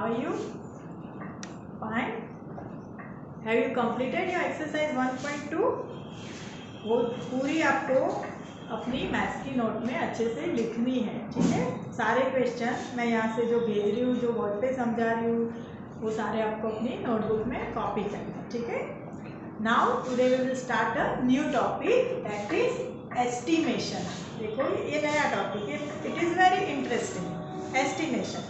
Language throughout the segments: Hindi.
How are you? Fine. Have you completed your exercise 1.2? वो पूरी आपको अपनी मैथ्स की नोट में अच्छे से लिखनी है, ठीक है। सारे क्वेश्चन मैं यहाँ से जो भेज रही हूँ, जो बोर्ड पे समझा रही हूँ, वो सारे आपको अपनी नोटबुक में कॉपी करना है, ठीक है। Now today we will start a new topic, that is estimation. देखो ये नया टॉपिक है, it is very interesting. Estimation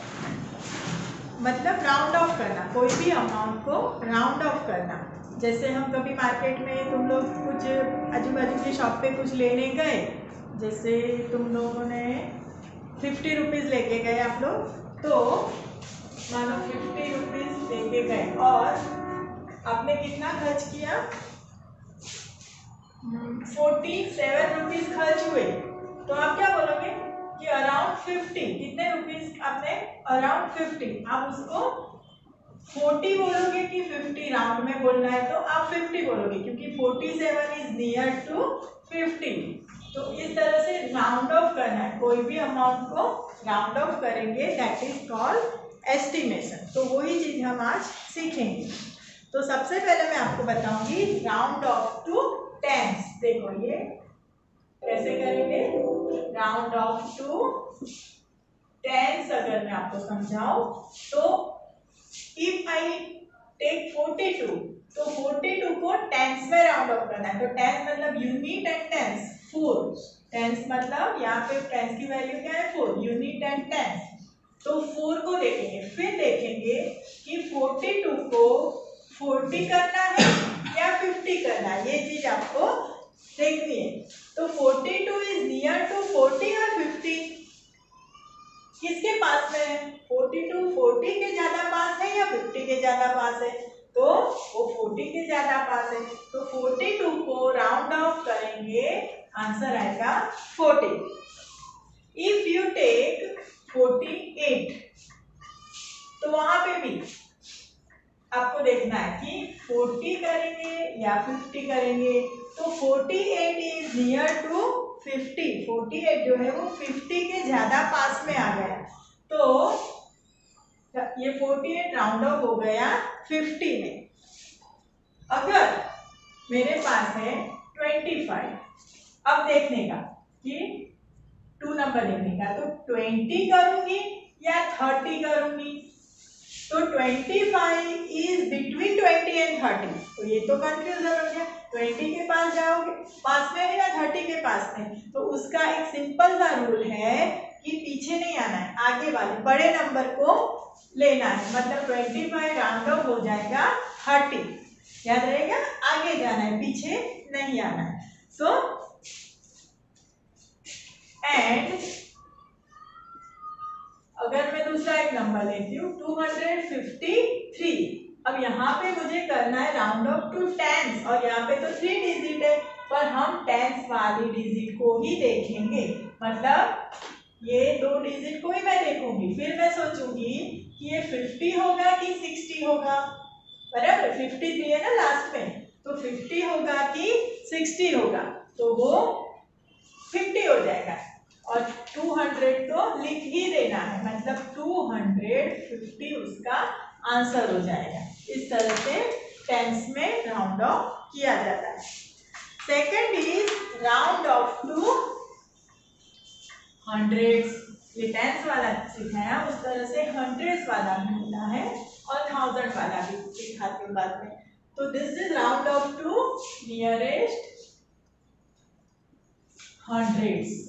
मतलब राउंड ऑफ करना, कोई भी अमाउंट को राउंड ऑफ करना। जैसे हम कभी मार्केट में तुम लोग कुछ आजू बाजू की शॉप पे कुछ लेने गए, जैसे तुम लोगों ने 50 रुपीज़ लेके गए आप लोग, तो मानो 50 रुपीज़ लेके गए और आपने कितना खर्च किया, 47 रुपीज़ खर्च हुए। तो आप क्या बोलोगे कि अराउंड 50, कितने रुपीज़ आपने, अराउंड 50। आप उसको 40 बोलोगे कि 50 राउंड में बोलना है, तो आप 50 बोलोगे क्योंकि 47 इज नियर टू 50। तो इस तरह से राउंड ऑफ करना है, कोई भी अमाउंट को राउंड ऑफ करेंगे, दैट इज कॉल्ड एस्टिमेशन। तो वही चीज हम आज सीखेंगे। तो सबसे पहले मैं आपको बताऊंगी राउंड ऑफ टू टेंस। देखो ये कैसे करेंगे, राउंड ऑफ टू टेंस अगर मैं आपको समझाऊं तो If I take 42, तो 42 को टेंस में राउंड ऑफ करना है। तो टेंस मतलब यूनिट एंड टेंस, 4। टेंस मतलब यहाँ पे टेंस की वैल्यू क्या है, 4, यूनिट एंड टेंस। तो 4 को देखेंगे, फिर देखेंगे कि 42 को 40 करना है या 50 करना है, ये चीज आपको देखनी है। तो 42 इज नियर टू 40 और 50 किसके पास में है, 42 40 के ज्यादा पास है या 50 के ज्यादा पास है, तो वो 40 के ज्यादा पास है। तो 42 को राउंड ऑफ करेंगे, आंसर आएगा 40। इफ यू टेक 48, तो वहां पे भी आपको देखना है कि 40 करेंगे या 50 करेंगे। तो 48 इज नियर टू 50, 48 जो है वो 50 के ज्यादा पास में आ गया, तो ये 48 राउंड ऑफ हो गया 50 में। अगर मेरे पास है 25, अब देखने का कि 2 नंबर देखने का, तो 20 करूंगी या 30 करूंगी। तो 25 इज बिटवीन 20 एंड 30, तो ये तो कंफ्यूजन हो गया। 20 के पास जाओगे, पास में है या 30 के पास में, तो उसका एक सिंपल सा रूल है कि पीछे नहीं आना है, आगे वाले बड़े नंबर को लेना है। मतलब 25 राउंड ऑफ हो जाएगा 30, याद रहेगा, आगे जाना है, पीछे नहीं आना है। सो एंड अगर मैं दूसरा एक नंबर लेती हूँ 253, अब यहाँ पे मुझे करना है राउंड ऑफ टू टेंस, और यहाँ पे तो 3 डिजिट है, पर हम टेंस वाली डिजिट को ही देखेंगे। मतलब ये 2 डिजिट को ही मैं देखूंगी, फिर मैं सोचूंगी कि ये 50 होगा कि 60 होगा, बराबर। 53 है ना लास्ट में, तो 50 होगा कि 60 होगा, तो वो 50 हो जाएगा। और 200 तो लिख ही देना है, मतलब 250 उसका आंसर हो जाएगा। इस तरह से टेंस में राउंड ऑफ किया जाता है। Second is round off to hundreds. ये टेंस वाला सिखाया, उस तरह से हंड्रेड्स वाला भी मिला है और 1000 वाला भी सिखाती हूँ बाद में। तो this is round off to nearest hundreds.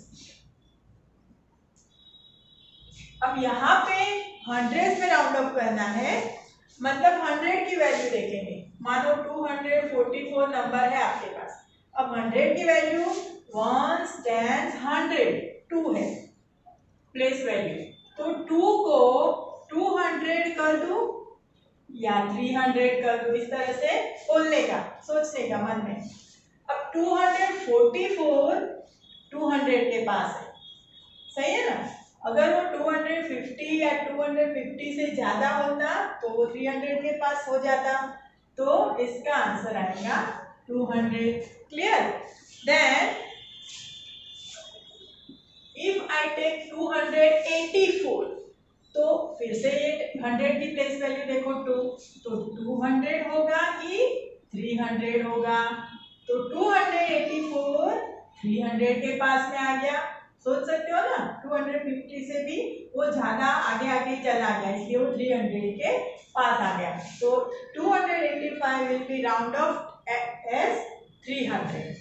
अब यहाँ पे 100 में राउंड ऑफ करना है, मतलब 100 की वैल्यू देखेंगे। मानो 244 नंबर है आपके पास, अब 100 की वैल्यू 1 10 100 2 है प्लेस वैल्यू, तो 2 को 200 कर दूं या 300 कर दूं, इस तरह से बोलने का, सोचने का मन में। अब 244 200 के पास है, सही है ना। अगर वो 250 या 250 से ज्यादा होता तो वो 300 के पास हो जाता, तो इसका आंसर आएगा 200। Clear? Then if I take 284, तो फिर से ये 100 की प्लेस वैल्यू देखो 2, तो 200 होगा कि 300 होगा? तो 284 300 के पास में आ गया। सोच सकते हो ना, 250 से भी वो ज्यादा आगे आगे चला गया, इसलिए वो 300 के पास आ गया। तो 285 will be round off as 300।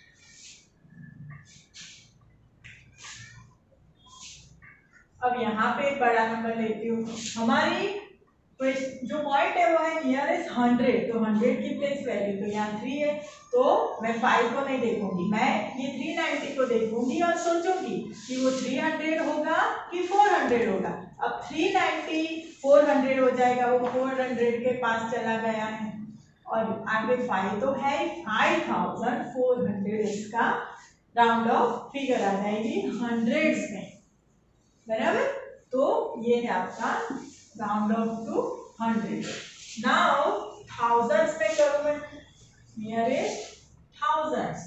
अब यहाँ पे एक बड़ा नंबर लेती हूँ। हमारी जो पॉइंट है वो है नियरेस्ट 100, तो 100 की प्लेस वैल्यू तो यहाँ 3 है, तो मैं 5 को नहीं देखूंगी, मैं ये 390 को देखूंगी और सोचूंगी कि वो 300 होगा कि 400 होगा। अब 390 400 हो जाएगा, वो 400 के पास चला गया है, और आगे 5 तो है, 5400 इसका राउंड ऑफ फिगर आ जाएगी हंड्रेड्स में, बराबर। तो ये है आपका round off to 100। Now thousands में करूं मैं, नियरेस्ट थाउजेंड्स,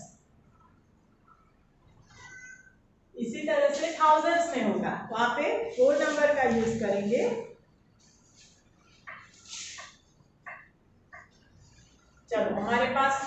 इसी तरह से थाउजेंड्स में होगा, वहां पे 4 नंबर का यूज करेंगे। चलो हमारे पास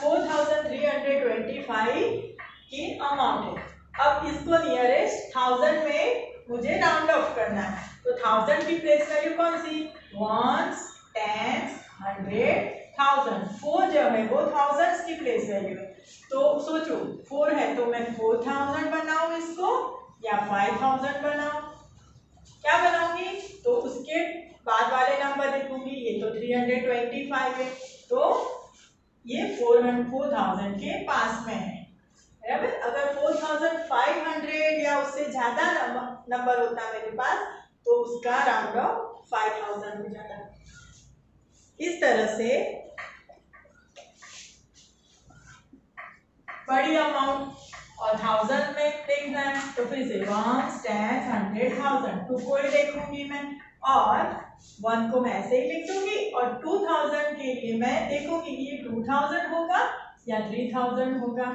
4325 की अमाउंट है। अब इसको नियरेस्ट 1000 में मुझे राउंड ऑफ करना है, तो 1000 की प्लेस वैल्यू कौन सी? Once, tense, 100, 1000। 4 जो है वो थाउजेंड्स की प्लेस वैल्यू है, तो सोचो 4 है तो मैं 4000 बनाऊं इसको या 5000 बनाऊं? क्या बनाऊंगी? तो उसके बाद वाले नंबर लिखूंगी। ये तो 325 है, तो ये 4000 के पास में है, बराबर। अगर 4500 या उससे ज्यादा नंबर होता मेरे पास, तो उसका राउंड ऑफ 5000 हो जाता। इस तरह से बड़ी अमाउंट और 1000 में देखना है, तो फिर से 1, 10, 100, 1000, 2 को ही देखूंगी मैं, और 1 को मैं ऐसे ही लिख दूंगी, और 2000 के लिए मैं देखूंगी कि ये 2000 होगा या 3000 होगा।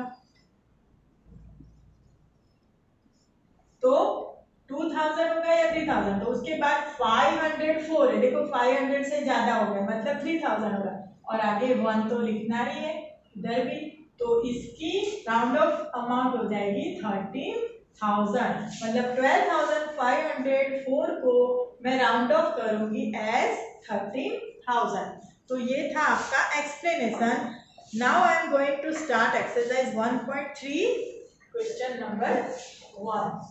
तो 2000 होगा या 3000, तो उसके बाद 504 है, देखो 500 से ज्यादा हो गया, मतलब 3000 होगा, और आगे 1 तो लिखना ही है इधर भी, तो इसकी राउंड ऑफ अमाउंट हो जाएगी 13,000, मतलब 12,504 को मैं राउंड ऑफ करूंगी एज 13,000। तो ये था आपका explanation. Now I am going to start exercise 1.3 question number 1।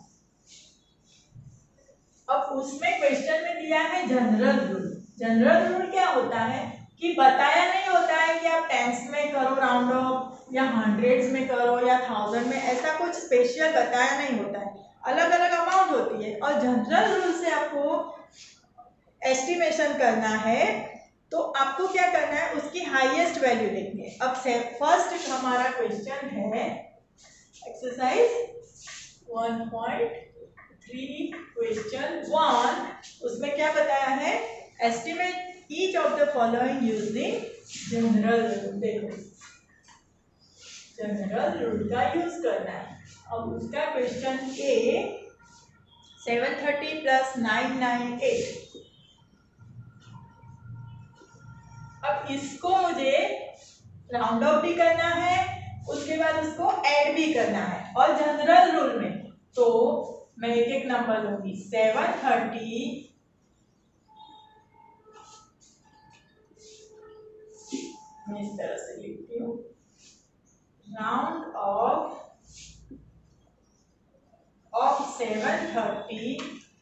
अब उसमें क्वेश्चन में दिया है जनरल रूल। जनरल रूल क्या होता है कि बताया नहीं होता है कि आप टेंस में करो राउंड ऑफ या हंड्रेड्स में करो या 1000 में, ऐसा कुछ स्पेशल बताया नहीं होता है, अलग अलग अमाउंट होती है, और जनरल रूल से आपको एस्टिमेशन करना है, तो आपको क्या करना है, उसकी हाईएस्ट वैल्यू देखनी है। अब फर्स्ट हमारा क्वेश्चन है एक्सरसाइज 1.3 क्वेश्चन 1। उसमें क्या बताया है, estimate each of the following using general rule. देखो जनरल रूल का यूज करना है। अब उसका क्वेश्चन ए 730 प्लस 998। अब इसको मुझे राउंड ऑफ भी करना है, उसके बाद उसको ऐड भी करना है, और जनरल रूल में तो मैं एक एक नंबर लूंगी। 730 मैं इस तरह से लिखती हूँ, round off 730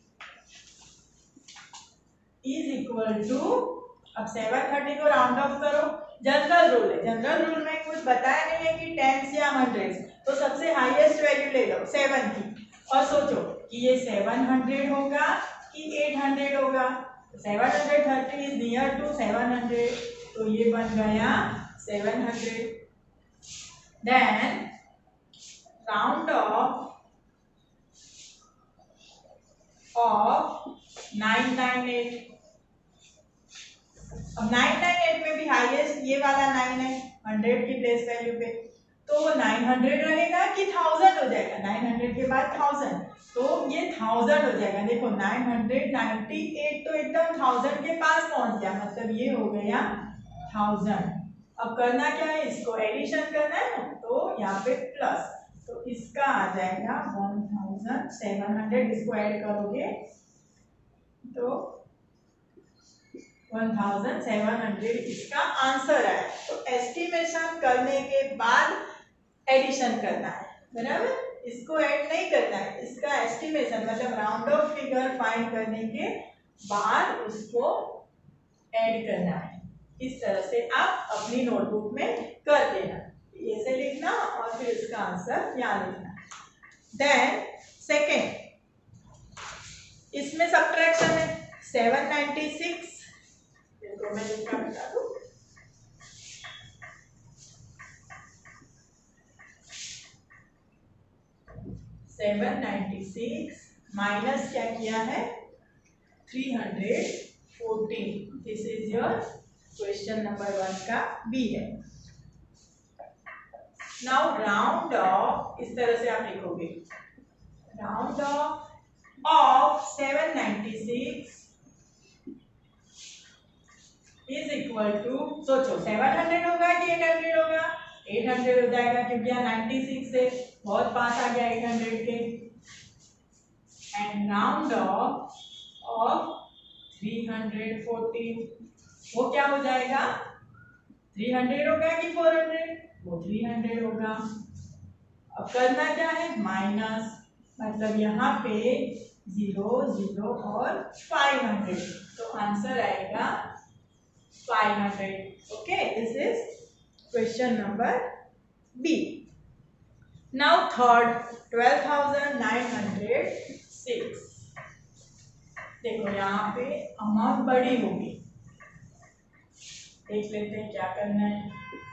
is equal to, अब 730 को राउंड ऑफ करो, जनरल रूल है, जनरल रूल में कुछ बताया नहीं है कि टेंस या हंड्रेड्स, तो सबसे हाईएस्ट वैल्यू ले लो 7 की, और सोचो कि ये 700 होगा कि 800 होगा। 730 इज नियर टू 700, तो ये बन गया 700। Then round off 998। अब 998 में भी हाईएस्ट ये वाला 9 है 100 की प्लेस वैल्यू पे, तो वो 900 रहेगा कि 1000 हो जाएगा? 900 के बाद 1000, तो ये 1000 हो जाएगा। देखो 998 तो एकदम 1000 के पास पहुंच गया, मतलब ये हो गया 1000। अब करना क्या है, इसको एडिशन करना है ना, तो यहाँ पे प्लस, तो इसका आ जाएगा 1700। इसको ऐड करोगे तो 1700 इसका आंसर है। तो एस्टिमेशन करने के बाद एडिशन करना है, बराबर। इसको ऐड नहीं करना है, इसका एस्टिमेशन मतलब राउंड ऑफ फिगर फाइंड करने के बाद उसको ऐड करना है। इस तरह से आप अपनी नोटबुक में कर देना, ऐसे लिखना और फिर इसका आंसर यहाँ लिखना। देन सेकेंड, इसमें सब्ट्रैक्शन है 796, तो मैं लिखना बता दूं, माइनस क्या किया है 314। This is your question number 1 का बी है। नाउ राउंड ऑफ, इस तरह से आप लिखोगे, round off 796 is equal to, सोचो 700 होगा कि 800 होगा, 800 हो जाएगा क्योंकि यहाँ 96 से बहुत पास आ गया 800 के। एंड राउंड ऑफ 314, वो क्या हो जाएगा 300 होगा कि 400, वो 300 होगा। अब करना क्या है, माइनस, मतलब यहाँ पे 0 0 और 500, तो आंसर आएगा 500। Okay, this is question number B. Now third 12,906। देखो यहाँ पे अमाउंट बड़ी होगी, देख लेते हैं क्या करना है।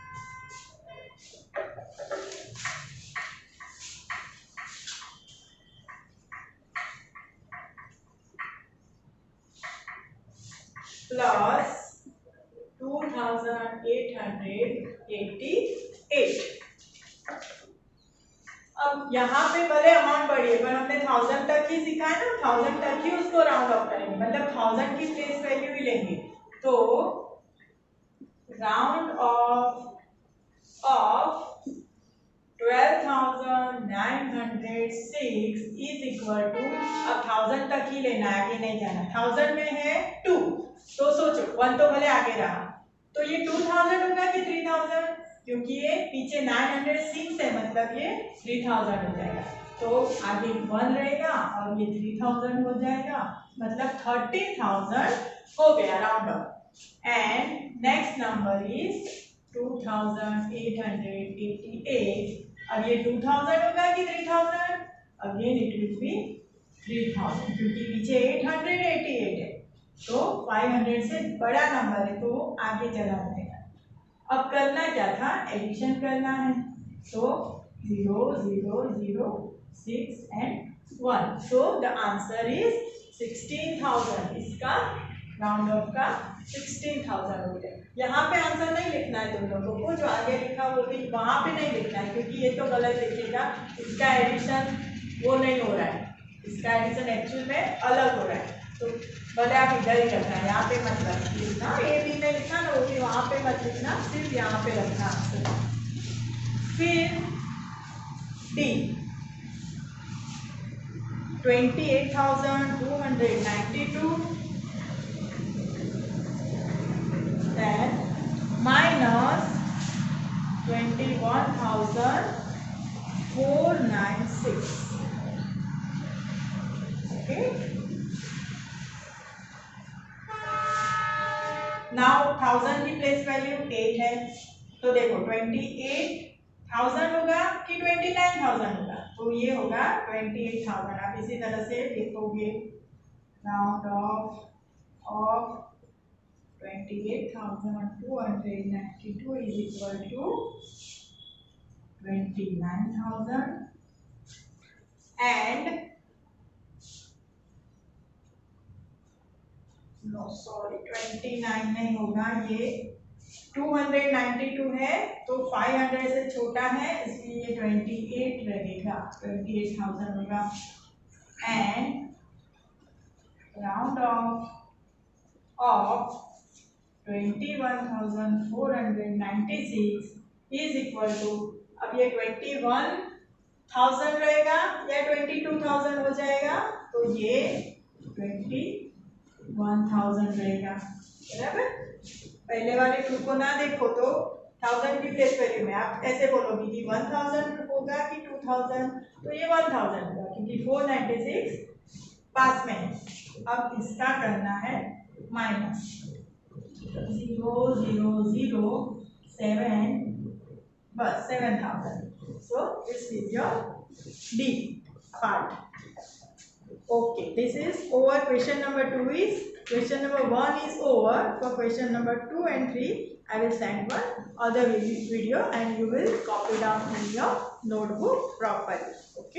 प्लस 2888। अब यहाँ पे भले अमाउंट बड़ी है पर हमने 1000 तक ही सीखा है ना, 1000 तक ही उसको राउंड ऑफ करेंगे, मतलब 1000 की प्लेस वैल्यू ही लेंगे। तो round off 12,906 is equal to, अब 1000 तक ही लेना है, आगे नहीं जाना। 1000 में है 2, तो सोचो 1 तो भले आगे रहा, तो ये 2000 होगा कि 3000, क्योंकि ये पीछे 906 है, मतलब ये 3000 हो जाएगा। तो आगे 1 रहेगा और ये 3000 हो जाएगा, मतलब 13,000 हो गया round off. And next number is 2888। अब ये 2000 होगा कि 3000, अगेन इट विल बी 3000, क्योंकि पीछे 888 है, तो 500 से बड़ा नंबर है, तो आगे चला जाएगा। अब करना क्या था, एडिशन करना है, तो 0 0 0 6 and 1, so the answer is 16,000। इसका राउंड ऑफ का 16,000 हो गया। यहाँ पे आंसर नहीं लिखना है तुम लोगों को, जो आगे लिखा वो भी वहाँ पे नहीं लिखना है, क्योंकि ये तो गलत लिखेगा, इसका एडिशन वो नहीं हो रहा है, इसका एडिशन एक्चुअल में अलग हो रहा है। तो भले आप इधर ही रखना है, यहाँ पे मत लिखना, ए बी में लिखना ना, वो भी वहाँ पे मत लिखना, सिर्फ यहाँ पे रखना आंसर। फिर D 28,292, then minus 21,496। okay, now 1000 की प्लेस वैल्यू 8 है, तो देखो 28,000 होगा कि 29,000 होगा, तो ये होगा 28,000। आप इसी तरह से लिखोगे, round off 28,292 is equal to 29,000 and no sorry 29 नहीं होगा, ये 292 है तो 500 से छोटा है, इसलिए ये 28 लगेगा, 28,000 होगा। And round off 21,496 is equal to, अब ये 21,000 रहेगा या 22,000 हो जाएगा, तो ये 21,000 रहेगा, बराबर। पहले वाले 2 को ना देखो तो 1000 की प्लेस वैल्यू में आप ऐसे बोलोगे कि 1000 होगा कि 2000, तो ये 1000 होगा क्योंकि 496 पास में है। अब इसका करना है माइनस 0,007, बस 7000। So this is your D part. Okay, this is over. Question number 2 is, question number 1 is over. For question number 2 and 3, I will send one other video and you will copy down in your notebook properly. Okay.